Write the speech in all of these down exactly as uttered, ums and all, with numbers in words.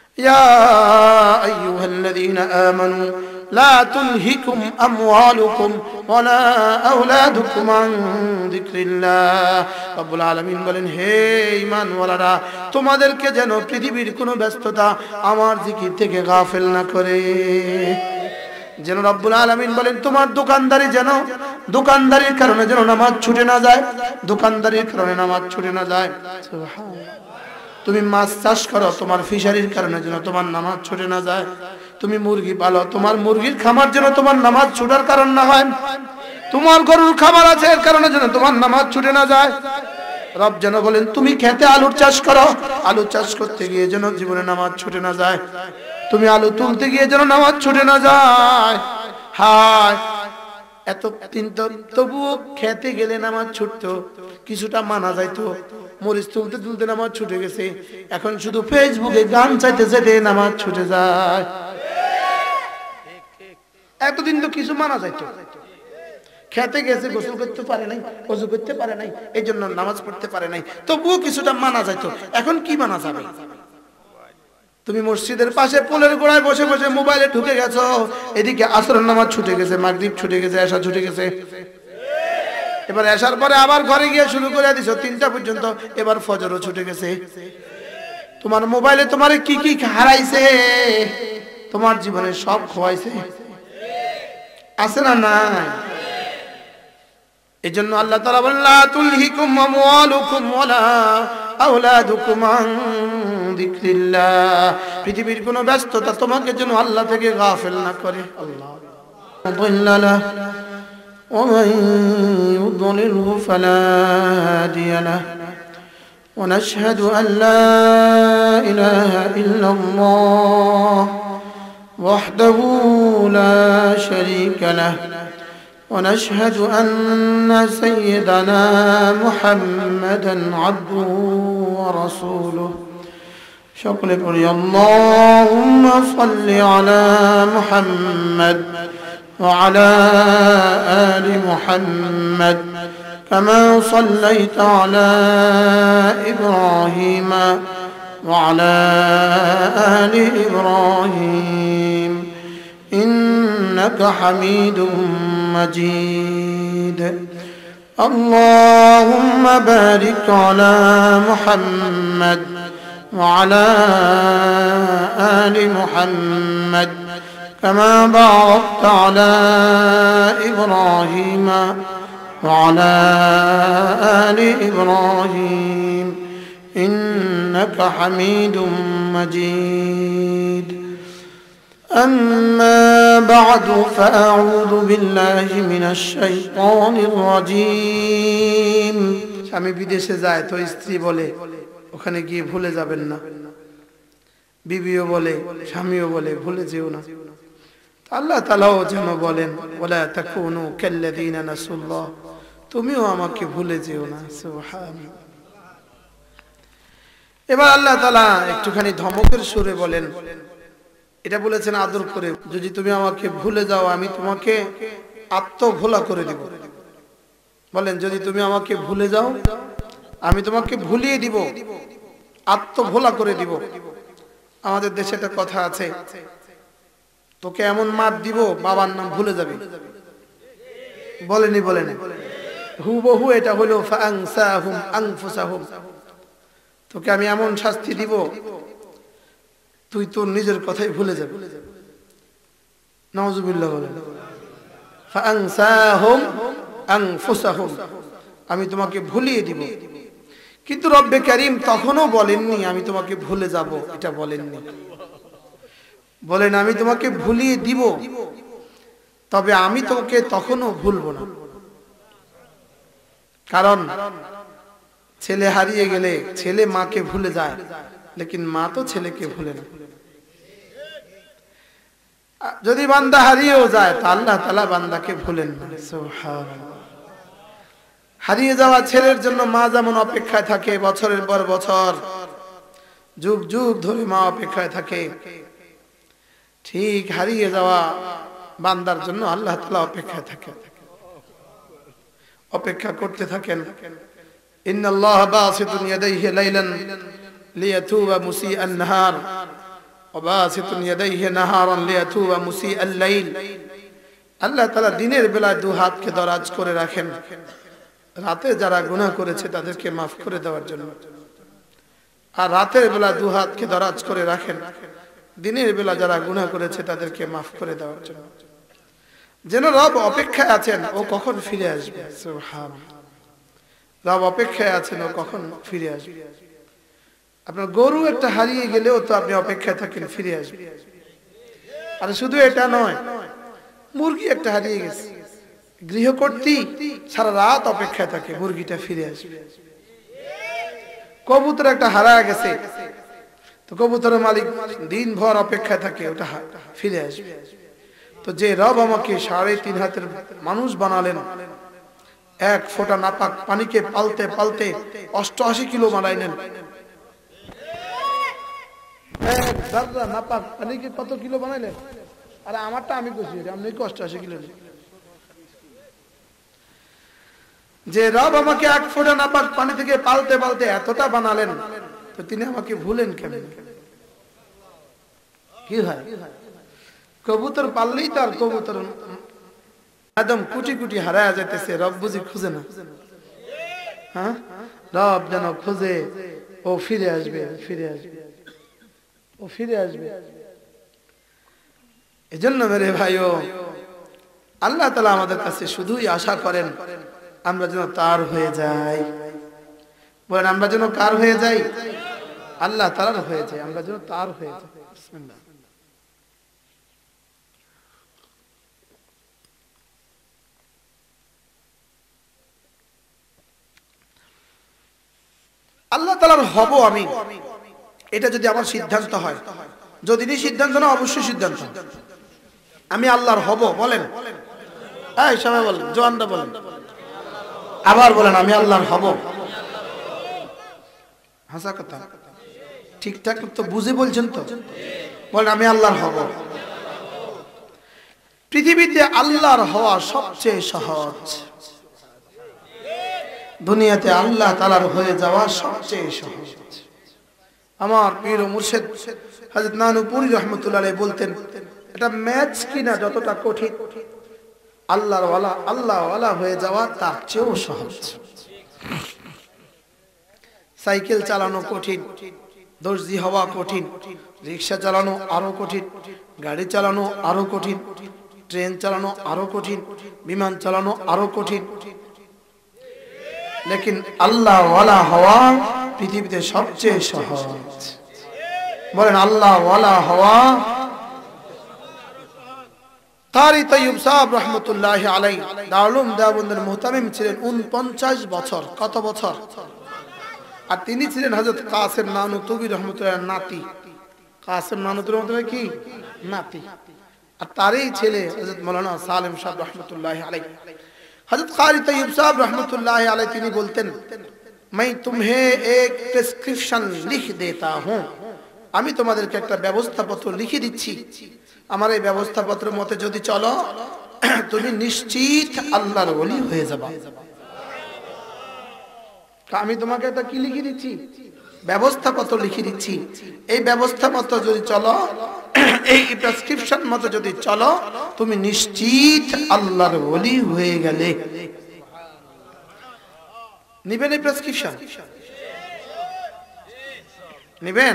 ইয়া আইয়ুহাল্লাযীনা আমানু লা তুলহিকুম আমওয়ালুকুম ওয়ালা আওলাদুকুম আন যিকরিল্লাহ। রব্বুল আলামিন বলেন, হে ঈমানওয়ালারা, তোমাদেরকে যেন পৃথিবীর কোনো ব্যস্ততা আমার জিকির থেকে গাফেল না করে। যেন রব্বুল আলামিন বলেন, তোমার দোকানদারি যেন দোকানদারির কারণে যেন নামাজ ছুটে না যায়, দোকানদারির কারণে নামাজ ছুটে না যায়। সুবহানাল্লাহ। তুমি মাছ চাষ করো, তোমার ফিশারির কারণে যেন তোমার নামাজ ছুটে না যায়। তুমি মুরগি পালো, তোমার মুরগির খামার যেন তোমার নামাজ ছুটার কারণ না হয়। তোমার গরুর খামার আছে, এর কারণে যেন তোমার নামাজ ছুটে না যায়। রব যেন বলেন, তুমি খেতে আলুর চাষ করো, আলু চাষ করতে গিয়ে যেন জীবনে নামাজ ছুটে না যায়। তুমি আলু তুলতে গিয়ে যেন নামাজ ছুটে না যায়। হায়, এত কিন্তু তবুও খেতে গেলে নামাজ ছুটতো, কিছুটা মানা যাইতো। মরিচ তুলতে তুলতে নামাজ ছুটে গেছে, এখন শুধু ফেসবুকে গান চাইতে চাইতে নামাজ ছুটে যায়। এতদিন তো কিছু মানা যাইতো, খেতে গেছে গোসল করতে পারে নাই, ওযু করতে পারে নাই, এই জন্য নামাজ পড়তে পারে নাই, তবুও কিছুটা মানা যাইতো। এখন কি মানা যাবে? তুমি মসজিদের পাশে পোলের গোড়ায় বসে বসে মোবাইলে ঢুকে গেছো, এদিকে আসরের নামাজ ছুটে গেছে, মাগরিব ছুটে গেছে, এশা ছুটে গেছে। এবার এশার পরে আবার ঘরে গিয়ে শুরু করে দিছো তিনটা পর্যন্ত, এবার ফজরও ছুটে গেছে। তোমার মোবাইলে তোমার কি কি হারাইছে, তোমার জীবনে সব খোয়াইছে, আছে না নাই? এজন্য আল্লাহ তাআলা বলেন, লা তুলহিকুম আমওয়ালুকুম ওয়ালা আওলাদুকুম আন যিকরিল্লাহ। পৃথিবীর কোনো ব্যস্ততা তোমাকে যেন আল্লাহ থেকে গাফেল না করে। আল্লাহ আল্লাহ ওয়া মান ইউদ্লিলহু ফালা হাদিয়া লাহু ওয়া নাশহাদু আন লা ইলাহা ইল্লাল্লাহ ওয়াহদাহু লা শারীকা লাহু ونشهد أن سيدنا محمدا عبده ورسوله شكرا قولي اللهم صل على محمد وعلى آل محمد كما صليت على إبراهيم وعلى آل إبراهيم إنك حميد مجيد اللهم بارك على محمد وعلى آل محمد كما باركت على إبراهيم وعلى آل إبراهيم إنك حميد مجيد أما بعد فأعوذ بالله من الشيطان الرجيم স্বামী বিদেশে যায় তো স্ত্রী বলে ওখানে গিয়ে ভুলে যাবেন না, বিবিও বলে স্বামীও বলে ভুলে যেও না। আল্লাহ তাআলাও যেন বলেন ওয়ালা তাকুনু কাল্লাযীনা নাসুল্লাহ, তুমিও আমাকে ভুলে যেও না। সুবহানাল্লাহ। এবার আল্লাহ তাআলা একটুখানি ধমকের সুরে বলেন, এটা বলেছেন আদর করে, যদি তুমি আমাকে ভুলে যাও আমি তোমাকে আত্মভোলা করে দিব। বলেন, যদি তুমি আমাকে ভুলে যাও আমি তোমাকে ভুলিয়ে দিব, আত্মভোলা করে দিব। আমাদের দেশে একটা কথা আছে, তোকে এমন মার দিব বাবার নাম ভুলে যাবে। বলেনি বলেনি হুবহু এটা হলো ফাআনসাহুম আনফুসাহুম, তোকে আমি এমন শাস্তি দিব তুই তোর নিজের কথাই ভুলে যাবে। নাউযুবিল্লাহ বলেন ফাআনসাহুম আনফুসাহুম, আমি তোমাকে ভুলিয়ে দিব। কিন্তু রব্বে কারীম তখনও বলেননি আমি তোমাকে ভুলে যাব, এটা বলেননি। বলেন আমি তোমাকে ভুলিয়ে দিব, তবে আমি তোমাকে তখনও ভুলবো না। কারণ ছেলে হারিয়ে গেলে ছেলে মাকে ভুলে যায়, লেকিন মা তো ছেলেকে ভুলে না। যদি বান্দা হারিয়েও যায় তা আল্লাহ তাআলা বান্দাকে ভুলেন না। সুবহানাল্লাহ। হারিয়ে যাওয়া ছেলের জন্য মা যেমন অপেক্ষায় থাকে, বছরের পর বছর যুগ যুগ ধরে মা অপেক্ষায় থাকে, ঠিক হারিয়ে যাওয়া বান্দার জন্য আল্লাহ তাআলা অপেক্ষায় থাকে, অপেক্ষা করতে থাকেন। ইন্নাল্লাহা বাসিতুন ইয়াদাইহি লাইলান লিয়াতুবা মুসিআন নাহার ওয়াবাসিতুন ইয়াদাইহি নাহারান লিয়াতুবা মুসিআল লাইল। আল্লাহ তাআলা দিনের বেলায় দু হাতকে দরাজ করে রাখেন রাতে যারা গুনাহ করেছে তাদেরকে maaf করে দেওয়ার জন্য, আর রাতের বেলা দু হাতকে দরাজ করে রাখেন দিনের বেলা যারা গুনাহ করেছে তাদেরকে maaf করে দেওয়ার জন্য। যেন রব অপেক্ষায় আছেন ও কখন ফিরে আসবে। সুবহানাল্লাহ, রব অপেক্ষায় আছেন ও কখন ফিরে আসবে। আপনার গরু একটা হারিয়ে গেলেও তো আপনি অপেক্ষায় থাকেন ফিরে আসবে। আর শুধু এটা নয়, মুরগি একটা হারিয়ে গেছে, গৃহকর্ত্রী সারা রাত অপেক্ষায় থাকে মুরগিটা ফিরে আসবে। কবুতর একটা হারায় গেছে, তো কবুতরের মালিক দিন ভর অপেক্ষায় থাকে ওটা ফিরে আসবে। তো যে রব আমাকে সাড়ে তিন হাতের মানুষ বানালেন, এক ফোঁটা নাপাক পানিকে পালতে পালতে অষ্টআশি কিলো বানাইলেন, এক জাররা নাপাক পানিকে কত কিলো বানাইলেন? আরে আমারটা আমি কইছি, আপনি অষ্টআশি কিলো। যে রব আমাকে এক ফোঁটা নাপাক পানি থেকে পালতে পালতে এতটা বানালেন, তো তিনি আমাকে ভুলেন কেন? কি হয়, কবুতর পাললেই তার কবুতর একদম কুটি কুটি হারায় যাইতেছে, রব বুঝি খুঁজে না? হ্যাঁ, রব যেন খুঁজে, ও ফিরে আসবে, ফিরে আসবে, ও ফিরে আসবে। এজন্য মেরে ভাইও, আল্লাহ তাআলা আমাদের কাছে শুধুই আশা করেন আমরা যেন তার হয়ে যাই। বলেন আমরা যেন কার হয়ে যাই? আল্লাহ তাআলার হয়ে যাই, আমরা যেন তার হয়ে যাই। বিসমিল্লাহ। আল্লাহ তাআলার হব আমি, এটা যদি আমার সিদ্ধান্ত হয়, যদি নি সিদ্ধান্ত না অবশ্যই সিদ্ধান্ত আমি আল্লাহর হব। বলেন, এই সবাই বলেন, জোয়ানরা বলেন, আবার বলেন আমি আল্লাহর হব। হাসা কথা, ঠিকঠাক তো বুঝে বলছেন তো? বলেন আমি আল্লাহর হব। পৃথিবীতে আল্লাহর হওয়া সবচেয়ে সহজ, দুনিয়াতে আল্লাহ তাআলার হয়ে যাওয়া সবচেয়ে সহজ। আমার পীর ও মুর্শিদ হযরত নানুপুরি রাহমাতুল্লাহ আলাইহি বলতেন, এটা ম্যাচ কিনা যতটা কঠিন, আল্লাহর ওয়ালা আল্লাহ ওয়ালা হয়ে যাওয়া তার চেয়েও সহজ। সাইকেল চালানো কঠিন, দর্জি হওয়া কঠিন, রিকশা চালানো আরো কঠিন, গাড়ি চালানো আরো কঠিন, ট্রেন চালানো আরো কঠিন, বিমান চালানো আরো কঠিন। লেকিন আল্লাহ ওয়ালা হওয়া পৃথিবীতে সবচেয়ে সহজ। বলেন আল্লাহ ওয়ালা হওয়া। কারি তাইয়ুব সাহেব রাহমাতুল্লাহি আলাইহি দারুল উলুম দেওবন্দের মুহতামিম ছিলেন উনপঞ্চাশ বছর। কত বছর? আর তিনি ছিলেন হযরত কাসেম নানুতুবি রাহমাতুল্লাহর নাতি। কাসেম নানুতুবি রাহমাতুল্লাহ কি নাতি, আর তারই ছেলে হযরত মাওলানা সালেম সাহেব রাহমাতুল্লাহি আলাইহি। हज़रत क़ारी तय्यब साहब रहमतुल्लाहि अलैह তিনি বলতেন, मैं तुम्हें एक प्रेस्क्रिप्शन लिख देता हूँ, আমি তোমাদেরকে একটা ব্যবস্থাপত্র লিখে দিচ্ছি, আমার এই ব্যবস্থাপত্রের মতে যদি চলো তুমি নিশ্চিত আল্লাহর ওলি হয়ে যাবে। আমি তোমাকে একটা কি লিখে দিচ্ছি? ব্যবস্থাপত্র লিখে দিচ্ছি। এই ব্যবস্থাপত্র যদি চলো, এই প্রেসক্রিপশন মতো যদি চলো, তুমি নিশ্চিত আল্লাহর ওলি হয়ে গেলে। নিবেন এই প্রেসক্রিপশন? নিবেন?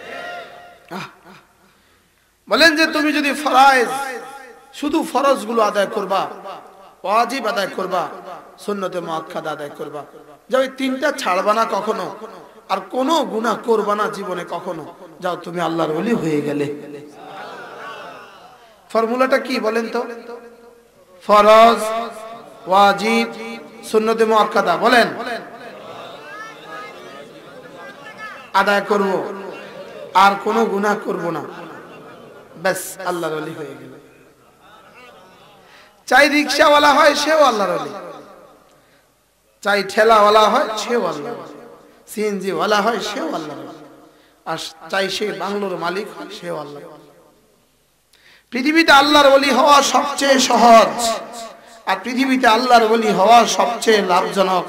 বলেন যে তুমি যদি ফরজ, শুধু ফরজ গুলো আদায় করবা, ওয়াজিব আদায় করবা, সুন্নতে মুআক্কাদা আদায় করবা, যাও এই তিনটা ছাড়বা না কখনো, আর কোনো গুনাহ করবা না জীবনে কখনো, যাও তুমি আল্লাহর ওলি হয়ে গেলে। ফর্মুলাটা কি বলেন তো? ফরজ, ওয়াজিব, সুন্নতে মুআক্কাদা বলেন আদায় করব, আর কোনো গুনাহ করব না, ব্যাস আল্লাহর ওলি হয়ে গেল। চাই রিকশাওয়ালা হয় সেও আল্লাহর ওলি, চাই ঠেলাওয়ালা হয় সেও আল্লাহর ওলি, সিএনজি ওয়ালা হয় সেও আল্লাহর ওলি, আর চাই সে বাংলোর মালিক হয় সেও আল্লাহর ওলি। পৃথিবীতে আল্লাহর ওলি হওয়া সবচেয়ে সহজ, আর পৃথিবীতে আল্লাহর ওলি হওয়া সবচেয়ে লাভজনক।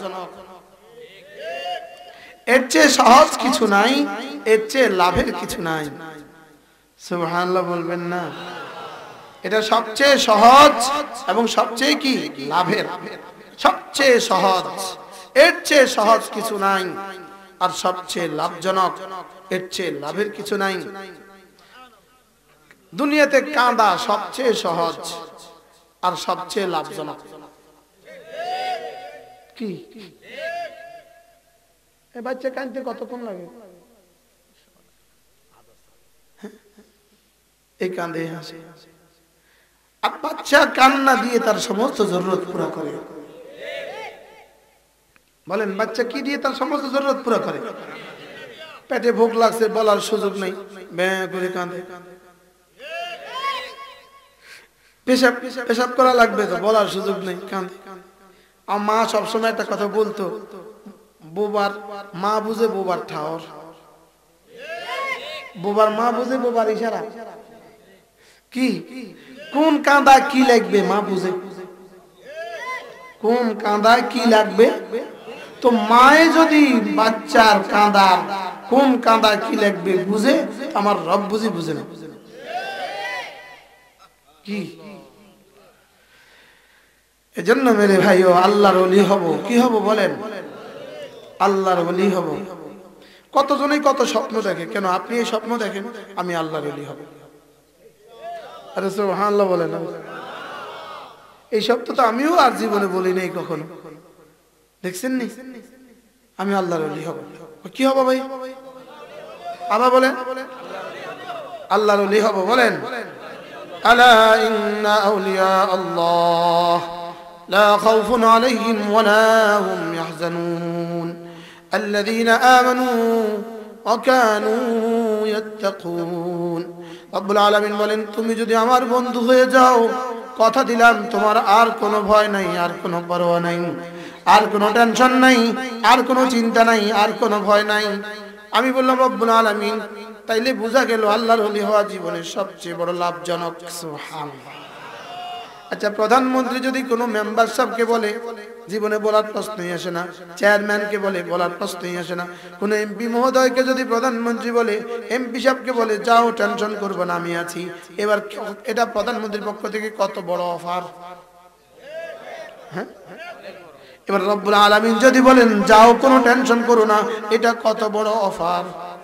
এর চেয়ে সহজ কিছু নাই, এর চেয়ে লাভের কিছু নাই। সুবহানাল্লাহ বলবেন না? এটা সবচেয়ে সহজ এবং সবচেয়ে কি লাভের, সবচেয়ে সহজ, এর চেয়ে সহজ কিছু নাই, আর সবচেয়ে লাভজনক, এর চেয়ে লাভের কিছু নাই। দুনিয়াতে কাঁদা সবচেয়ে সহজ আর সবচেয়ে লাভজনক। কি এ বাচ্চা কাঁদতে কতক্ষণ লাগে? এই কাঁদে হাসে। আর বাচ্চা কান্না দিয়ে তার সমস্ত জরুরত পুরো করে। বলেন বাচ্চা কি দিয়ে তার সমস্ত জরুরত পুরো করে? পেটে ভোগ লাগছে, বলার সুযোগ নেই, ব্যাঁ করে কাঁদে। পেশাব পেশাব করা লাগবে, তো বলার সুযোগ নেই, কাঁদে। আর মা সবসময় একটা কথা বলতো, বোবার মা বুঝে বোবার ঠাওর, বোবার মা বুঝে বোবার ইশারা। কি কোন কাঁদা কি লাগবে মা বুঝে, কোন কাঁদা কি লাগবে। তো মায়ে যদি বাচ্চার কাঁদা কোন কাঁদা কি লাগবে বুঝে, আমার রব বুঝি বুঝে না। কি এজন্য মেরে ভাইও আল্লাহর ওলি হব, কি হব বলেন? আল্লাহর ওলি হব। কতজনই কত স্বপ্ন দেখে, কেন আপনি এই স্বপ্ন দেখেন আমি আল্লাহর ওলি হব? আরে সুবহানাল্লাহ বলেন। এই শব্দ তো আমিও আর জীবনে বলি নাই কখনো, দেখছেন নি? আমি আল্লাহর ওলি হব। কি হব ভাই? আবার বলেন আল্লাহর ওলি হব। বলেন আলা ইন্না আউলিয়া আল্লাহ লা খাউফুন আলাইহিম ওয়া লা হুম ইয়াহজানুন আল্লাযীনা আমানু ওয়া কানু ইয়াত্তাকুন। রব্বুল আলামিন বলেন, তুমি যদি আমার বন্ধু হয়ে যাও, কথা দিলাম তোমার আর কোনো ভয় নাই, আর কোনো পরোয়া নাই, আর কোনো টেনশন নাই, আর কোনো চিন্তা নাই, আর কোনো ভয় নাই। আমি বললাম রব্বুল আলামিন, তাইলে বোঝা গেল আল্লাহর ওলি হওয়া জীবনের সবচেয়ে বড় লাভজনক। সুবহানাল্লাহ। আচ্ছা, প্রধানমন্ত্রী যদি কোনো মেম্বার সাহেবকে বলে, জীবনে বলার প্রশ্নই আসে না। চেয়ারম্যানকে বলে, বলার প্রশ্নই আসে না। কোন এমপি মহোদয়কে যদি প্রধানমন্ত্রী বলে, এমপি সাহেবকে বলে যাও টেনশন করবে না আমি আছি। এবার এটা প্রধানমন্ত্রীর পক্ষ থেকে কত বড় অফার। হ্যাঁ, এবার রব্বুল আলামিন যদি বলেন যাও কোনো টেনশন করো না, এটা কত বড় অফার।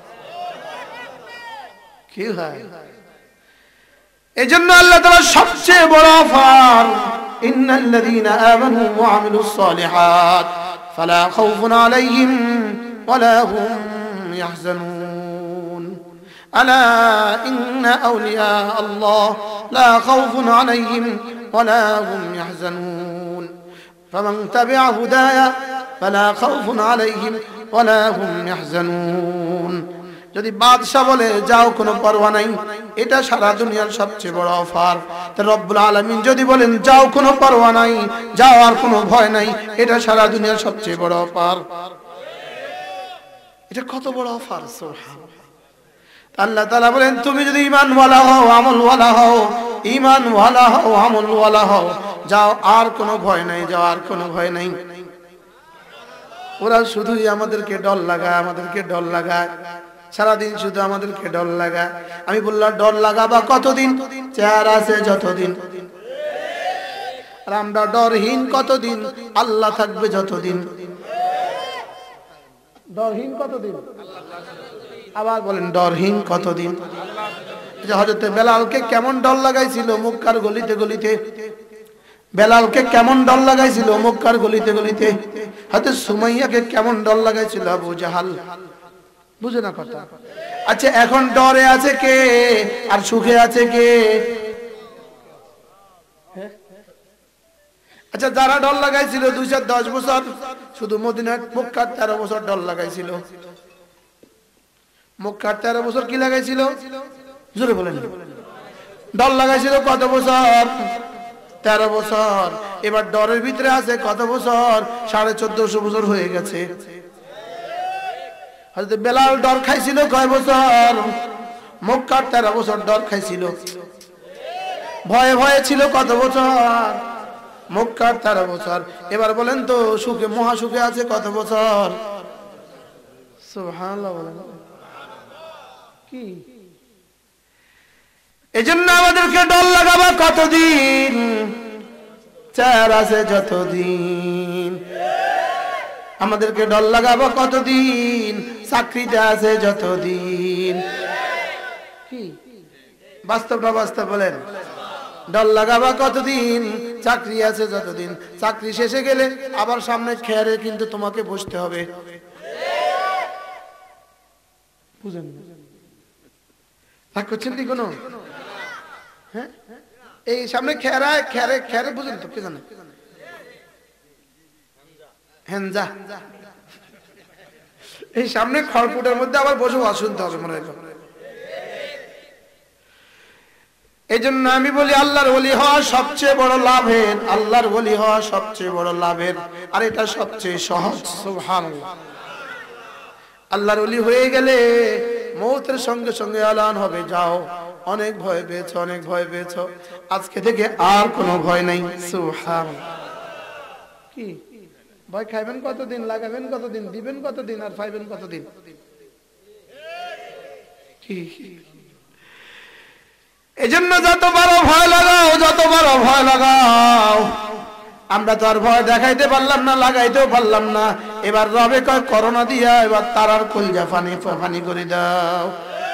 কি হয়? এজন্য আল্লাহ তাআলা সবচেয়ে বড় অফার, ইন্নাল্লাযীনা আমানু ওয়া আমিলুস সালিহাত ফালা খাউফুন আলাইহিম ওয়া লা হুম ইয়াহজানুন আলা ইন্না আউলিয়া আল্লাহ লা খাউফুন আলাইহিম ওয়া লা হুম ইয়াহজানুন ফামান তাবিআ হুদায়া ফালা খাউফুন আলাইহিম ওয়া লা হুম ইয়াহজানুন। যদি বাদশা বলে যাও কোনো পরোয়া নাই, এটা সারা দুনিয়ার সবচেয়ে বড় অফার। তো রব্বুল আলামিন যদি বলেন যাও কোনো পরোয়া নাই, যাও আর কোনো ভয় নাই, এটা সারা দুনিয়ার সবচেয়ে বড় অফার। এটা কত বড় অফার। সুবহানাল্লাহ। আল্লাহ তাআলা বলেন, তুমি যদি ঈমানওয়ালা হও, আমলওয়ালা হও, ঈমানওয়ালা হও, আমলওয়ালা হও, যাও আর কোনো ভয় নাই, যাও আর কোনো ভয় নাই। ওরা শুধুই আমাদেরকে ডর লাগায়, আমাদেরকে ডর লাগায়, সারাদিন শুধু আমাদেরকে ডর লাগা। আমি বললাম ডর লাগাবা কতদিন? চেয়ার আছে যতদিন। আর আমরা ডরহীন কতদিন? আল্লাহ থাকবে যতদিন। ডরহীন কতদিন? আবার বলেন ডরহীন কতদিন? যে হযরত বেলালকে কেমন ডর লাগাইছিল মক্কার গলিতে গলিতে, বেলালকে কেমন ডর লাগাইছিল মক্কার গলিতে গলিতে, হযরত সুমাইয়াকে কেমন ডর লাগাইছিল আবু জাহাল। বুঝে না কথা? আচ্ছা, এখন ডরে আছে কে আর সুখে আছে কে? আচ্ছা, যারা ডর লাগাইছিল দুইশো দশ বছর, শুধু মদিনা মক্কার তেরো বছর ডর লাগাইছিল। মক্কার তেরো বছর কি লাগাইছিল? জোরে বলেন। ডর লাগাইছিল কত বছর? তেরো বছর। এবার ডরের ভিতরে আছে কত বছর? সাড়ে চোদ্দশো বছর হয়ে গেছে। হযরত বেলাল ডর খাইছিল কয় বছর? মক্কার তেরো বছর ডর খাইছিল। ভয়ে ভয়ে ছিল কত বছর? মক্কার তেরো বছর। এবার বলেন তো সুখে মহা সুখে আছে কত বছর? সুবহানাল্লাহ বলেন। কি এজন্য আমাদেরকে ডর লাগাবো কতদিন? চেহারা আছে যতদিন। আমাদেরকে ডর লাগাবো কতদিন? চাকরিতে আছে যতদিন। কি বাস্তব না বাস্তব বলেন? ডর লাগাবা কতদিন? চাকরি আছে যতদিন। চাকরি শেষে গেলে আবার সামনে খেয়ারে কিন্তু তোমাকে বসতে হবে। বুঝেন রাগ করছেন কি কোনো? হ্যাঁ, এই সামনে খেয়ারায় খেয়ারে খেয়ারে বুঝেন তো? কে জানে? হেনজা এই সামনে খড়কুটের মধ্যে আবার বসে ওয়াজ শুনতে হবে মনে রাখো। এই জন্য আমি বলি আল্লাহর ওলি হওয়া সবচেয়ে বড় লাভের। আল্লাহর ওলি হওয়া সবচেয়ে বড় লাভের, আর এটা সবচেয়ে সহজ। সুবহানাল্লাহ। আল্লাহর ওলি হয়ে গেলে মৌতের সঙ্গে সঙ্গে এলান হবে, যাও, অনেক ভয় পেয়েছো, অনেক ভয় পেয়েছো, আজকে থেকে আর কোনো ভয় নাই। সুবহানাল্লাহ। কি ভয় খাইবেন কতদিন, লাগাবেন কতদিন, দিবেন কতদিন, আর পাইবেন কতদিন? কি এজন্য যত বড় ভয় লাগাও, যত বড় ভয় লাগাও। আমরা তো আর ভয় দেখাইতে পারলাম না, লাগাইতেও পারলাম না। এবার রবে কয় করোনা দিয়া এবার তারার কলজা ফানি ফানি করে দাও।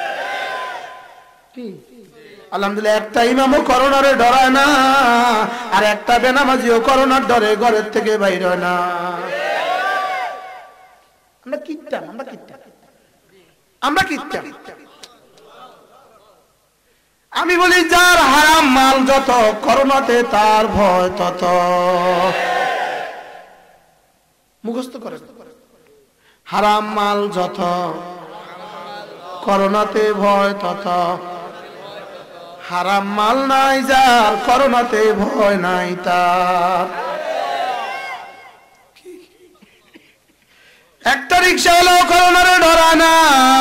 কি আলহামদুলিল্লাহ, একটা ইমামও করোনারে ডরায় না, আর একটা বেনামাজিও করোনার ডরে ঘরের থেকে বাইর হয় না। আমরা কিট্টা, আমরা কিট্টা, আমরা কিট্টা। আমি বলি যার হারাম মাল যত, করোনাতে তার ভয় তত। মুখস্থ করে, হারাম মাল যত, করোনাতে ভয় তত। হারাম মাল নাই যার, করোনাতে ভয় নাই তার। একটা রিক্সা হলো করোনারে ডরায় না,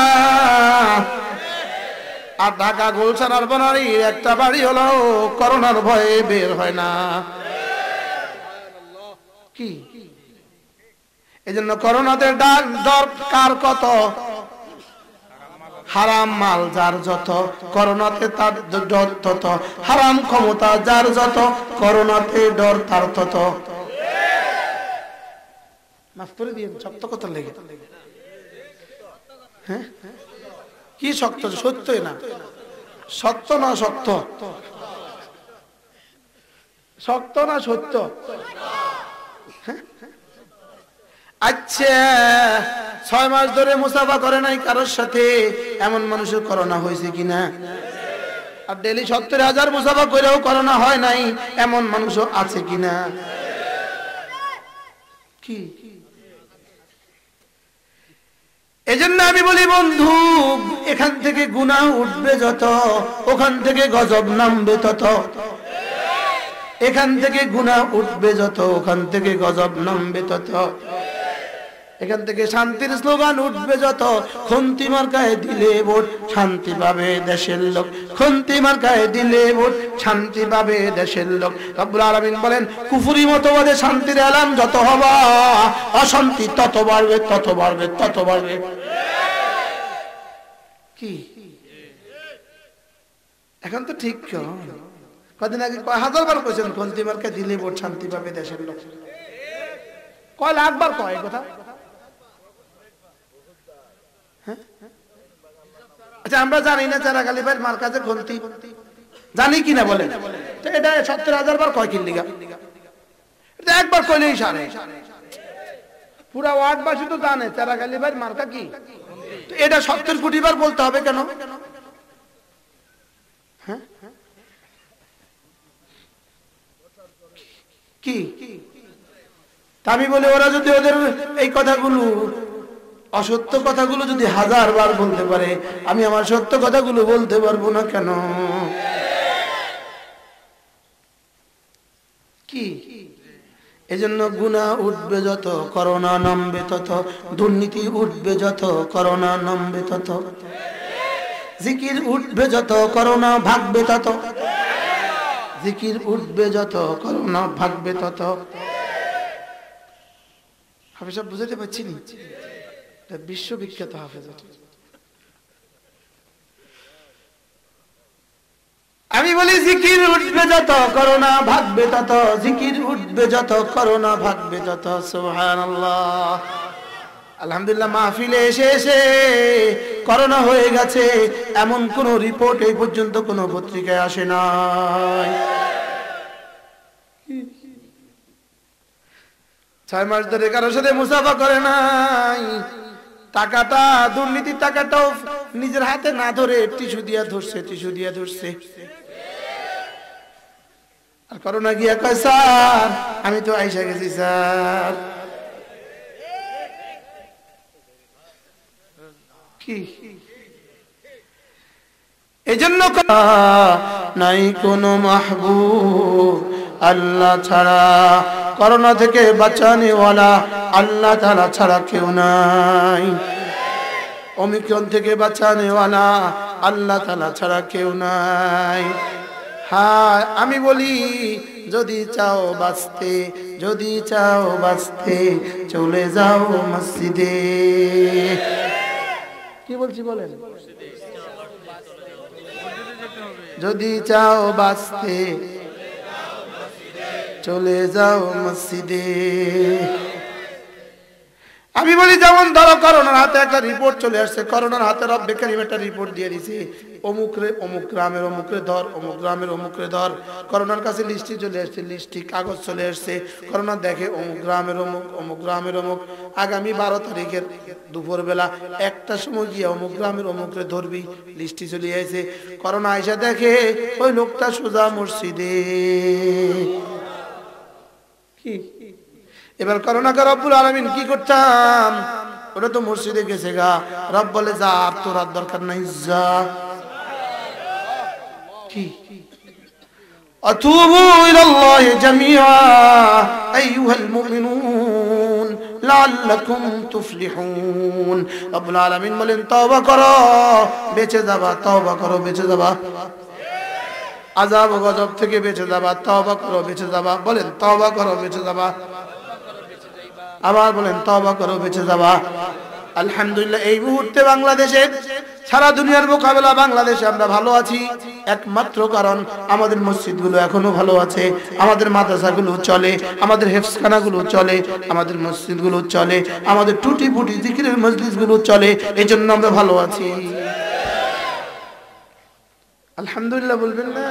আর ঢাকা গুলশান আর বনারীর একটা বাড়ি হলো করোনার ভয়ে বের হয় না। কি এজন্য করোনাতে ডর কার কত? হারাম মাল যার যত, করোনাতে তার ডর তত। হারাম ক্ষমতা যার যত, করোনাতে ডর তার তত। মাফ করে দিয়ে শক্ত কথা লেগে। হ্যাঁ, কি শক্ত? সত্যই না, সত্য না সত্য, শক্ত না সত্য? আচ্ছা, ছয় মাস ধরে মুসাফা করে নাই কারোর সাথে, এমন মানুষের করোনা হয়েছে কিনা? আর ডেলি সত্তর হাজার মুসাফা করেও করোনা হয় নাই, এমন মানুষও আছে কিনা? কি এজন্য আমি বলি বন্ধু, এখান থেকে গুনাহ উঠবে যত, ওখান থেকে গজব নামবে তত। এখান থেকে গুনাহ উঠবে যত, ওখান থেকে গজব নামবে তত। এখান থেকে শান্তির স্লোগান উঠবে যত, খুন্তি মার্কায় দিলে ভোট শান্তি পাবে দেশের লোক। খুন্তি মার্কায় দিলে ভোট শান্তি পাবে দেশের লোক। রব্বুল আলামিন বলেন, কুফরি মতবাদে শান্তির এলান যত হবা, অশান্তি তত বাড়বে, তত বাড়বে, তত বাড়বে। কি এখন তো ঠিক কদিন আগে কয় হাজার বার কইছেন খুন্তি মার্কায় দিলে ভোট শান্তি পাবে দেশের লোক। কয় লাখ বার কয় কথা? আচ্ছা, আমরা জানি না চারাগালি ভাই মার কাছে খুন্তি জানি কিনা বলেন? এটা সত্তর হাজার বার কয় কিনলিগা? এটা একবার কইলেই সারে। পুরা ওয়ার্ডবাসী তো জানে চারাগালি ভাই মার্কা কি। এটা সত্তর কোটি বার বলতে হবে কেন? হ্যাঁ, কি আমি বলি, ওরা যদি ওদের এই কথাগুলো, অসত্য কথাগুলো যদি হাজার বার বলতে পারে, আমি আমার সত্য কথাগুলো বলতে পারবো না কেন? কি এজন্য গুনাহ উঠবে যত, করোনা নামবে তত। দুর্নীতি উঠবে যত, করোনা নামবে তত। জিকির উঠবে যত, করোনা ভাগবে তত। জিকির উঠবে যত, করোনা ভাগবে তত। হাফেজ সাহেব বুঝাতে পারছি না? বিশ্ববিখ্যাত হাফেজ। বলি জিকির উঠবে যত করোনা ভাগবে তত, জিকির উঠবে যত করোনা ভাগবে তত। সুবহানাল্লাহ। আলহামদুলিল্লাহ, মাহফিলে এসে এসে করোনা হয়ে গেছে এমন কোন রিপোর্ট এই পর্যন্ত কোন পত্রিকায় আসে নাই। ছয় মাস ধরে কারোর সাথে মুসাফা করে নাই, টাকাটা দুর্নীতির টাকাটাও নিজের হাতে না ধরে টিস্যু দিয়া ধরছে, টিস্যু দিয়া ধরছে। আর করোনা গিয়া কয় স্যার আমি তো আইসা গেছি স্যার। কি এই জন্য নাই কোনো মাহবুব আল্লাহ ছাড়া, করোনা থেকে বাঁচানেওয়ালা আল্লাহ তাআলা ছাড়া কেউ নাই। ওমিক্রন থেকে বাঁচানেওয়ালা আল্লাহ তাআলা ছাড়া কেউ নাই। হ্যাঁ আমি বলি যদি চাও বাঁচতে, যদি চাও বাঁচতে চলে যাও মসজিদে। কি বলছি বলেন? যদি চাও বাঁচতে চলে যাও মসজিদে। আমি বলি যেমন ধরো করোনার হাতে একটা রিপোর্ট চলে আসছে, করোনার হাতে রব্বে কারীম একটা রিপোর্ট দিয়ে দিছে, অমুকরে অমুক গ্রামের অমুকরে ধর, অমুক গ্রামের অমুকরে ধর। করোনার কাছে লিস্টি চলে আসছে, লিস্টি কাগজ চলে আসছে, করোনা দেখে অমুক গ্রামের অমুক, অমুক গ্রামের অমুক। আগামী বারো তারিখের দুপুর বেলা একটা সময় গিয়ে অমুক গ্রামের অমুকরে ধরবি, লিস্টি চলে আসছে। করোনা আইসা দেখে ওই লোকটা সোজা মসজিদে। কি এবার করোনাকে রব্বুল আলামিন কি করতাম? ওটা তো মসজিদে গেছে গা, রব বলে যা, আর তোর আর দরকার নাই, যা। কি আতুবু ইলাল্লাহি জামিআ আইয়ুহাল মুমিনুন লাআল্লাকুম তুফলিহুন। রব্বুল আলামিন বলেন তওবা করো বেঁচে যাবা, তওবা করো বেঁচে যাবা, আযাব ও গজব থেকে বেঁচে যাবা, তওবা করো বেঁচে যাবা। বলেন তওবা করো বেঁচে যাবা, আবার বলেন তওবা করো বেঁচে যাবা। আলহামদুলিল্লাহ এই মুহূর্তে বাংলাদেশে, সারা দুনিয়ার মোকাবেলা বাংলাদেশে আমরা ভালো আছি একমাত্র কারণ আমাদের মসজিদগুলো এখনো ভালো আছে, আমাদের মাদ্রাসাগুলো চলে, আমাদের হেফজখানাগুলো চলে, আমাদের মসজিদগুলো চলে, আমাদের টুটি ফুটি জিকিরের মজলিসগুলো চলে, এই জন্য আমরা ভালো আছি। আলহামদুলিল্লাহ বলবেন না?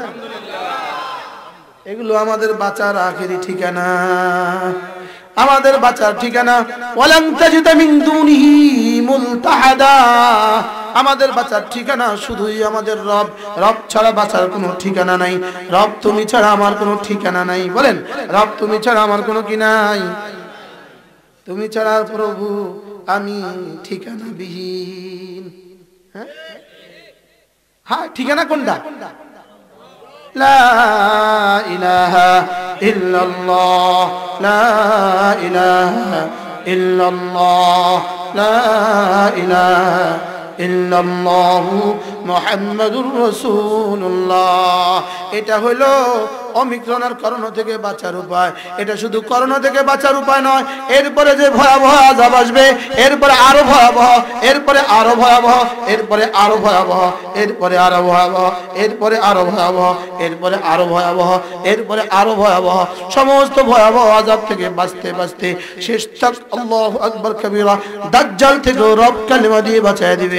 এগুলো আমাদের বাঁচার আখেরি ঠিকানা, আমাদের বাঁচার ঠিকানা। ওয়ালান তাজিদা মিন দুনিহি মুলতাহাদা। আমাদের বাঁচার ঠিকানা শুধুই আমাদের রব, রব ছাড়া বাঁচার কোনো ঠিকানা নাই। রব তুমি ছাড়া আমার কোনো ঠিকানা নাই। বলেন রব তুমি ছাড়া আমার কোনো কি নাই, তুমি ছাড়া প্রভু আমি ঠিকানা বিহীন। হ্যাঁ হ্যাঁ ঠিকানা কোনটা? লা ইলাহা ইল্লাল্লাহ, লা ইলাহা ইল্লাল্লাহ, লা ইলাহা ইল্লাল্লাহু মুহাম্মাদুর রাসূলুল্লাহ। এটা হলো ওমিক্রন আর করোনা থেকে বাঁচার উপায়। এটা শুধু করোনা থেকে বাঁচার উপায় নয়, এরপরে যে ভয়াবহ আযাব আসবে, এরপরে আরো ভয়াবহ, এরপরে আরো ভয়াবহ, এরপরে আরো ভয়াবহ, এরপরে আরো ভয়াবহ, এরপরে আরো ভয়াবহ, এরপরে আরো ভয়াবহ, এরপরে আরো ভয়াবহ। সমস্ত ভয়াবহ আযাব থেকে বাঁচতে বাঁচতে শেষ তক আল্লাহু আকবার কবীরা দাজ্জাল থেকে রব কালিমা দিয়ে বাঁচায় দিবে।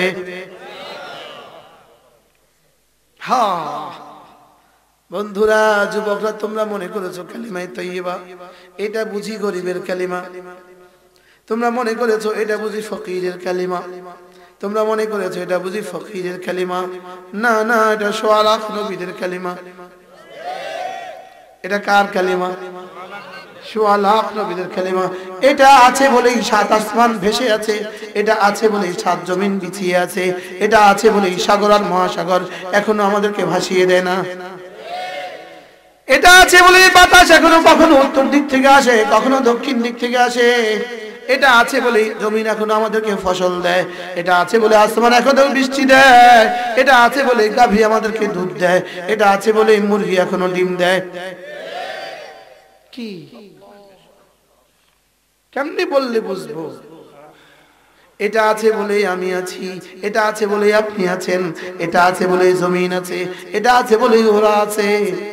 হ্যাঁ বন্ধুরা, যুবকরা তোমরা মনে করেছো কালিমায়ে তাইয়্যিবা এটা বুঝি গরিবের কালিমা, তোমরা মনে করেছো এটা বুঝি ফকিরের কালিমা, তোমরা মনে করেছো এটা বুঝি ফকিরের কালিমা। না না, এটা সোয়া লাখ নবীদের কালিমা। এটা কার কালিমা? সোয়া লাখ নবীদের কালিমা। এটা আছে বলেই সাত আসমান ভেসে আছে, এটা আছে বলেই সাত জমিন বিছিয়ে আছে, এটা আছে বলেই সাগর আর মহাসাগর এখনো আমাদেরকে ভাসিয়ে দেয় না, এটা আছে বলে বাতাস এখনো কখনো উত্তর দিক থেকে আসে, কখনো দক্ষিণ দিক থেকে আসে, এটা আছে বলে জমিন এখনো আমাদেরকে ফসল দেয়, এটা আছে বলে আসমান এখনো বৃষ্টি দেয়, এটা আছে বলে গাভী আমাদেরকে দুধ দেয়, এটা আছে বলে মুরগি এখনো ডিম দেয়। কি কেমনি বললে বুঝবো? এটা আছে বলেই আমি আছি, এটা আছে বলেই আপনি আছেন, এটা আছে বলেই জমিন আছে, এটা আছে বলেই ওরা আছে।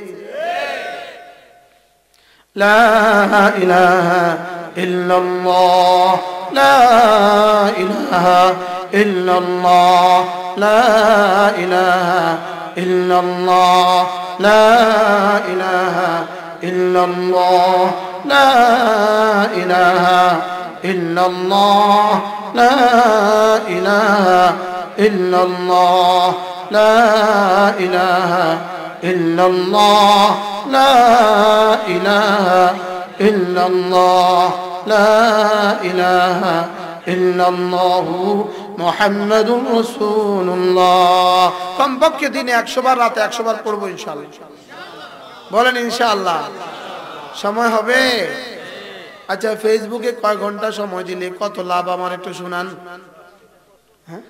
লা ইলাহা ইল্লাল্লাহ, লা ইলাহা ইল্লাল্লাহ, লা ইলাহা ইল্লাল্লাহ, লা ইলাহা ইল্লাল্লাহ, লা ইলাহা ইল্লাল্লাহ, লা ইলাহা ইল্লাল্লাহ, লা ইলাহা ইল্লাল্লাহ, লা ইলাহা ইল্লাল্লাহ, লা ইলাহা ইল্লাল্লাহ মুহাম্মাদুর রাসূলুল্লাহ। কমপক্ষে দিনে একশো বার, রাতে একশো বার পড়বো ইনশাআল্লাহ। বলেন ইনশাআল্লাহ। সময় হবে? আচ্ছা, ফেসবুকে কয় ঘন্টা সময় দিলে কত লাভ আমার একটু শুনান। হ্যাঁ,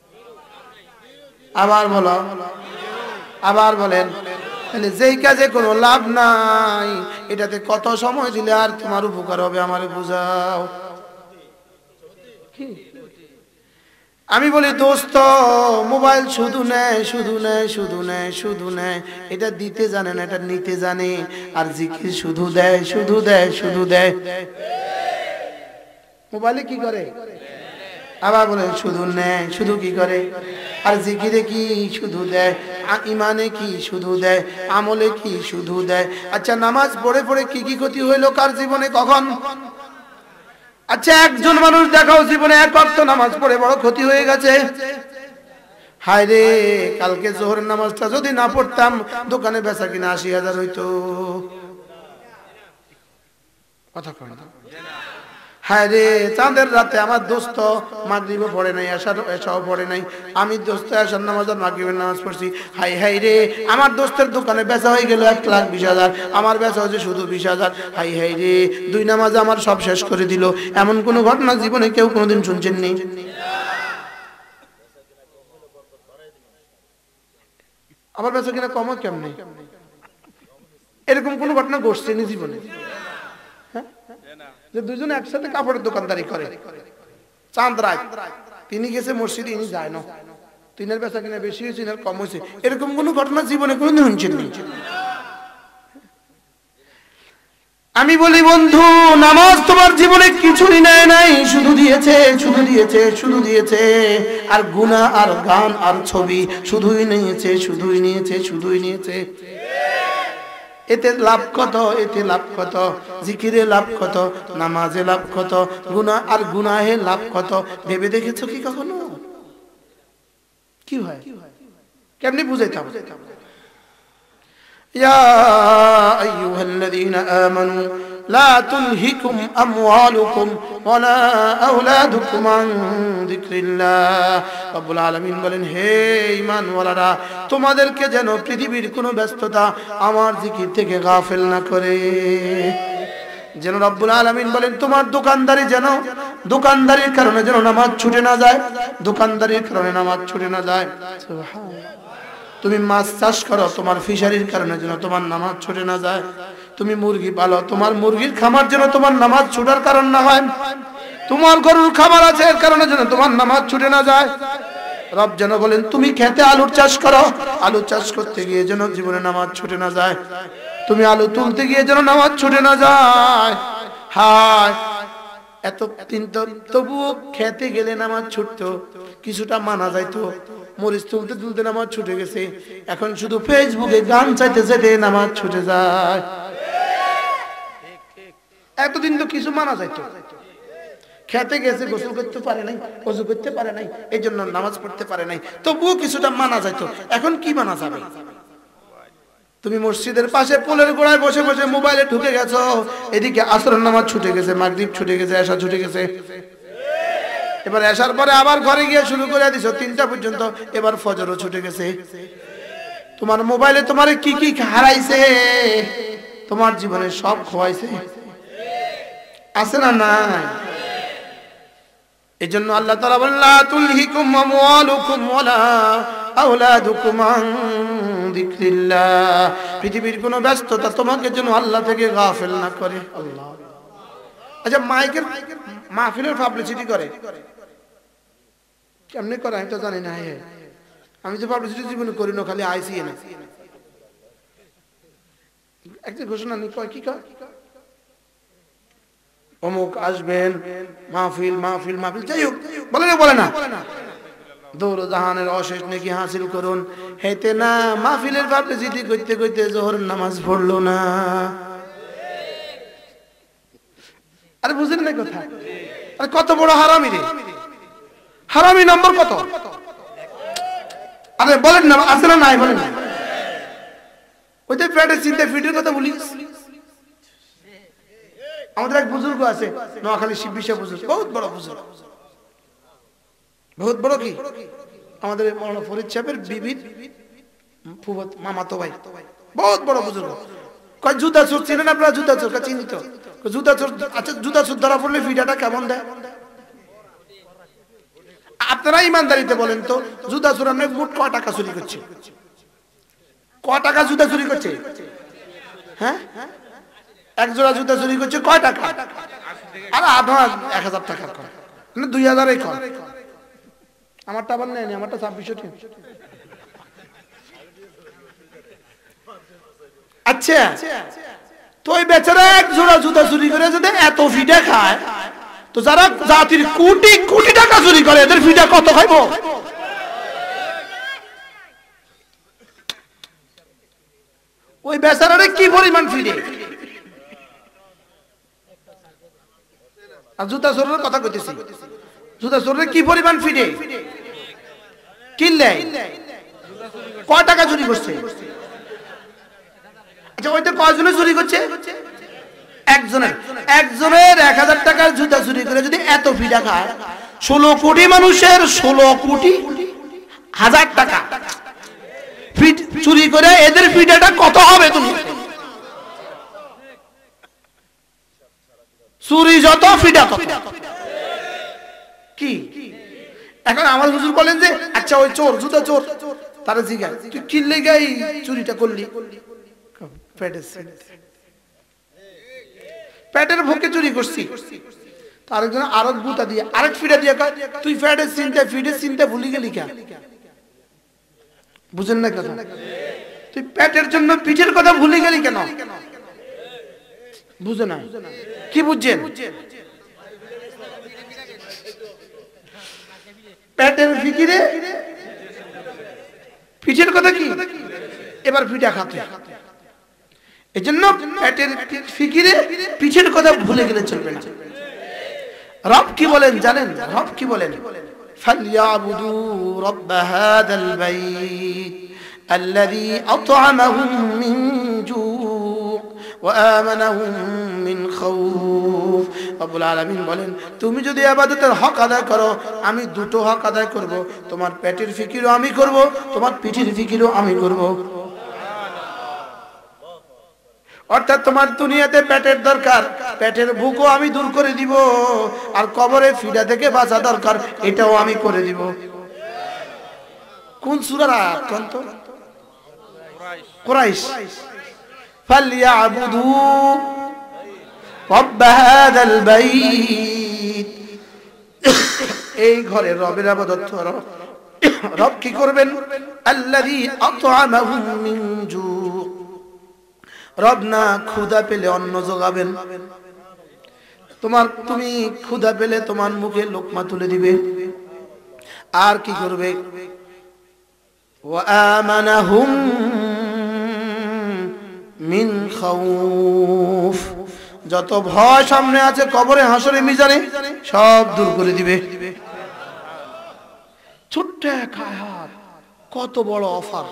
আবার বলো, আবার বলেন। তাহলে যেই কাজে কোনো লাভ নাই, এটাতে কত সময় দিলে আর তোমার উপকার হবে আমারে বুঝাও। আমি বলি দোস্ত, মোবাইল শুধু নেয়, শুধু নেয়, শুধু নেয়, শুধু নেয়, এটা দিতে জানে না, এটা নিতে জানে। আর জিকির শুধু দেয়, শুধু দেয়, শুধু দেয়। মোবাইলে কি করে? আবার বলে শুধু নেয়, শুধু কি করে? আর জিকিরে কি? শুধু দেয়। ইমানে কি? শুধু দেয়। আমলে কি? শুধু দেয়। আচ্ছা, নামাজ পড়ে পড়ে কি কি ক্ষতি হইলো কার জীবনে, কখন? আচ্ছা, একজন মানুষ দেখাও জীবনে এক ওয়াক্ত নামাজ পড়ে বড় ক্ষতি হয়ে গেছে। হায় রে, কালকে জোহরের নামাজটা যদি না পড়তাম, দোকানে বেচা কিনা আশি হাজার হইতো। কথা কয় না? হায় রে, চাঁদের রাতে আমার দোস্ত মাগরিবও পড়ে নাই, এশার এশাও পড়ে নাই, আমি দোস্ত এশার নামাজ আর মাগরিবের নামাজ পড়ছি। হাই হাই রে, আমার দোস্তের দোকানে বেচা হয়ে গেল এক লাখ বিশ হাজার, আমার বেচা হচ্ছে শুধু বিশ হাজার। হাই হাই রে, দুই নামাজ আমার সব শেষ করে দিল। এমন কোন ঘটনা জীবনে কেউ কোনোদিন শুনছেন নি? আমার বেচা কিনা কম কেমনে? এরকম কোন ঘটনা ঘটছে নি জীবনে? যে দুজন একসাথে কাপড়ের দোকানদারি করে, চাঁদ রাত, তিনি গেছে মসজিদে, ইনি যায় না, তিনের বেচা কিনা বেশি হয়েছে, ইনার কম হয়েছে, এরকম কোন ঘটনা জীবনে কোনদিন শুনছেন নি? আমি বলি বন্ধু, নামাজ তোমার জীবনে কিছুই নেয় নাই, শুধু দিয়েছে, শুধু দিয়েছে, শুধু দিয়েছে। আর গুনাহ আর গান আর ছবি শুধুই নিয়েছে, শুধুই নিয়েছে, শুধুই নিয়েছে। এতে লাভ কত? এতে লাভ কত? জিকিরে লাভ কত? নামাজে লাভ কত? গুনাহ আর গুনাহে লাভ কত? ভেবে দেখেছো কি কখনো? কি হয়? কেমনে বুঝাইতাম? ইয়া আইয়ুহাল্লাযীনা আমানু লা তুলহিকুম আমওয়ালুকুম ওয়ালা আওলাদুকুম আন যিকরিল্লাহ। রব্বুল আলামিন বলেন, হে ঈমানওয়ালারা, তোমাদেরকে যেন পৃথিবীর কোনো ব্যস্ততা আমার জিকির থেকে গাফেল না করে। যেন রব্বুল আলামিন বলেন, তোমার দোকানদারি যেন, দোকানদারির কারণে যেন নামাজ ছুটে না যায়, দোকানদারির কারণে নামাজ ছুটে না যায়। সুবহানাল্লাহ। তুমি মাছ চাষ করো, তোমার ফিশারির কারণে যেন তোমার নামাজ ছুটে না যায়। তুমি মুরগি পালো, তোমার মুরগির খামার যেন তোমার নামাজ ছুটার কারণ না হয়। তোমার গরুর খামার আছে, এর কারণে যেন তোমার নামাজ ছুটে না যায়। রব যেন বলেন, তুমি খেতে আলুর চাষ করো, আলু চাষ করতে গিয়ে যেন জীবনে নামাজ ছুটে না যায়। তুমি আলু তুলতে গিয়ে যেন নামাজ ছুটে না যায়। হায়, এত কিন্তু তবুও খেতে গেলে নামাজ ছুটতো, কিছুটা মানা যাইতো। মরিচ তুলতে তুলতে নামাজ ছুটে গেছে, এখন শুধু ফেসবুকে গান চাইতে চাইতে নামাজ ছুটে যায়। এতদিন তো কিছু মানা যাইতো, খেতে গেছে, গোসল করতে পারে নাই, ওযু করতে পারে নাই, এই জন্য নামাজ পড়তে পারে নাই, তবুও কিছুটা মানা যাইতো। এখন কি মানা যাবে? তুমি মসজিদের পাশে পোলের গোড়ায় বসে বসে মোবাইলে ঢুকে গেছো, এদিকে আসরের নামাজ ছুটে গেছে, মাগরিব ছুটে গেছে, এশা ছুটে গেছে। এবার এশার পরে আবার ঘরে গিয়ে শুরু করে দিছো তিনটা পর্যন্ত, এবার ফজরও ছুটে গেছে। তোমার মোবাইলে তোমার কি কি হারাইছে, তোমার জীবনে সব খোয়াইছে, আছে না নাই? এজন্য আল্লাহ তাআলা বলেন, লা তুলহিকুম আমওয়ালুকুম ওয়ালা আওলাদুকুম আন যিকরিল্লাহ। পৃথিবীর কোনো ব্যস্ততা তোমাকে যেন আল্লাহ থেকে গাফেল না করে। আল্লাহ। আচ্ছা, মাইকের মাহফিলের পাবলিসিটি করে, কেমনে করে আমি তো জানি না। আমি তো পাবলিসিটি জীবনে করি না, খালি আইসি না একটা ঘোষণা নেই, কয় কি কয় অমুক আসবেন, মাহফিল মাহফিল মাহফিল, যাই হোক বলে না বলে না দৌড় জাহানের অশেষ নাকি হাসিল করুন, হেতে না মাহফিলের পাবলিসিটি করতে করতে জোহর নামাজ পড়লো না। আরে বুঝেন না কথা, আরে কত বড় হারামি রে, হারামি নম্বর কত? আরে বলেন না, আছে না নাই বলেন না। ওই তো পেটের চিন্তা ফিটের কথা বলি। আমাদের এক বুজুর্গ আছে নোয়াখালী শিববিশা বুজুর্গ, বহুত বড় বুজুর্গ, বহুত বড় কি আমাদের মৌলানা ফরিদ সাহেবের বিবির ফুফাত মামাতো ভাই, বহুত বড় বুজুর্গ। কয় জুতা চোর চিনেন আপনারা? জুতা চোর কা চিনি তো। জুতা চোর, আচ্ছা জুতা চোর ধরা পড়লে ফিটাটা কেমন দেয়? আপনারা ইমানদারিতে বলেন তো, জুতা চোর আপনি মোট ক টাকা চুরি করছে? ক টাকা জুতা চুরি করছে? হ্যাঁ, এক জোড়া জুতা চুরি করছে কয় টাকা? আরে আধা এক হাজার টাকার কম, মানে দুই হাজারই কম। আমারটা আবার নেয়নি, আমারটা ছাব্বিশশো টাকা। আচ্ছা, তো ওই বেচারা এক জোড়া জুতা চুরি করে যদি এত ফিটা খায়, তো যারা জাতির কোটি কোটি টাকা চুরি করে এদের ফিটা কত খাইব? ওই বেচারারে কি পরিমাণ ফিরে। আর জুতা চোরের কথা কইতেছি, জুতা চোরের কি পরিমাণ ফিরে কিনলে, কয় টাকা চুরি করছে? আচ্ছা ওইটা কয়জনে চুরি করছে? একজনের। একজনের এক হাজার টাকার জুতা চুরি করে যদি এত ফিটা খায়, ষোলো কোটি মানুষের ষোলো কোটি হাজার টাকা ফিট চুরি করে এদের ফিটাটা কত হবে? তুমি চুরি যত ফিটা কত কি? এখন আমার হুজুর বলেন যে আচ্ছা ওই চোর জুতা চোর, তারা জিজ্ঞাসা তুই কি লেগাই চুরিটা করলি? পেটের ভোকে চুরি করছি। আরেকজন আরেক বুতা দিয়ে আরেক ফিটা দিয়ে তুই ফ্যাটের চিন্তা ফিটের চিন্তা ভুলি গেলি কেন? বুঝেন না কথা? তুই পেটের জন্য পিঠের কথা ভুলে গেলি কেন? বুঝে না কি বুঝছেন? পেটের ফিকিরে পিঠের কথা কি? এবার পিঠা খাতে, এজন্য পেটের ফিকিরে পিঠের কথা ভুলে গেলে চলবে না। রব কি বলেন জানেন? রব কি বলেন? ফালইয়াবুদু রাব্ব হাযাল বাইত আল্লাযী আত'আমাহুম মিন জু' ওয়া আমানাহুম মিন খাউফ। রব্বুল আলামিন বলেন তুমি যদি ইবাদতের হক আদায় করো, আমি দুটো হক আদায় করব, তোমার পেটের ফিকিরও আমি করব, তোমার পিঠের ফিকিরও আমি করব। অর্থাৎ তোমার দুনিয়াতে পেটের দরকার, পেটের ভুকও আমি দূর করে দিব, আর কবরে ফিডা থেকে বাঁচা দরকার, এটাও আমি করে দিব। কোন সূরার আয়াত কোন তো? কুরাইশ। ফালইয়াবুদু রাব্ব হাযাল বাইত, এই ঘরের রবের ইবাদত করো। রব কি করবেন? আল্লাযী আত'আমাহুম মিন জু', রব না ক্ষুধা পেলে অন্ন যোগাবেন। তোমার তুমি ক্ষুধা পেলে তোমার মুখে লোকমা তুলে দিবে। আর কি করবে? ওয়া আমানাহুম মিন খাউফ, যত ভয় সামনে আছে কবরে হাসরে মিজানে সব দূর করে দিবে। ছোট্ট এক আয়াত, কত বড় অফার।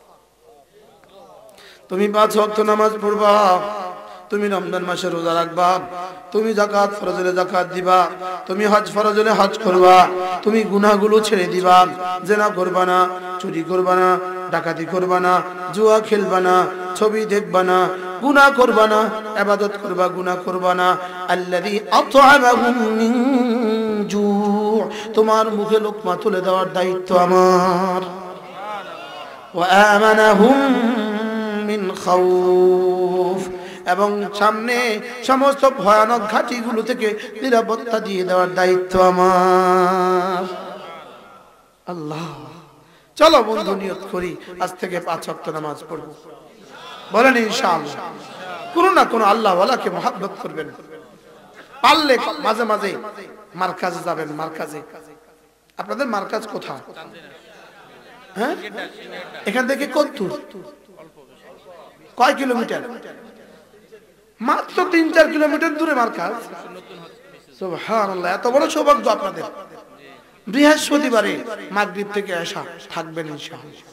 তুমি পাঁচ ওয়াক্ত নামাজ পড়বা, তুমি রমজান মাসে রোজা রাখবা, তুমি যাকাত ফরজ হলে যাকাত দিবা, তুমি হজ ফরজ হলে হজ করবা, তুমি গুনাহগুলো ছেড়ে দিবা, জিনা করবা না, চুরি করবা না, ডাকাতি করবা না, জুয়া খেলবা না, ছবি দেখবা না, গুনাহ করবা না, ইবাদত করবা, গুনাহ করবা না। আল্লাযী আত'আমাহুম মিন জু', তোমার মুখে লোকমা তুলে দেওয়ার দায়িত্ব আমার। ওয়া আমানাহুম মিন খাউফ, এবং সামনে সমস্ত ভয়ানক ঘাটিগুলো থেকে নিরাপত্তা দিয়ে দেওয়ার দায়িত্ব আমার। আল্লাহ, চলো বন্ধু নিয়ত করি আজ থেকে পাঁচ ওয়াক্ত নামাজ পড়ব। বলেন ইনশাআল্লাহ। কোন না কোন আল্লাহ ওয়ালাকে মহব্বত করবেন। পারলে মাঝে মাঝে মারকাজে যাবেন। মারকাজে, আপনাদের মারকাজ কোথায়? হ্যাঁ, এখান থেকে কত দূর? কয় কিলোমিটার? মাত্র তিন চার কিলোমিটার দূরে মারকাজ। সুবহানাল্লাহ, এত বড় সৌভাগ্য আপনাদের। বৃহস্পতিবারে মাগরিব থেকে এশা থাকবেন ইনশাআল্লাহ।